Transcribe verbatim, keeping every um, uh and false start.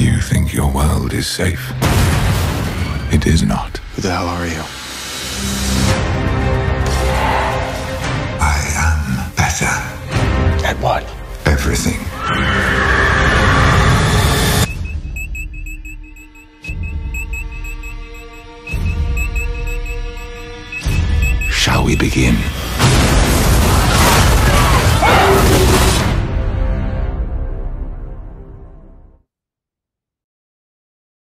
You think your world is safe. It is not. Who the hell are you? I am better. At what? Everything. Shall we begin?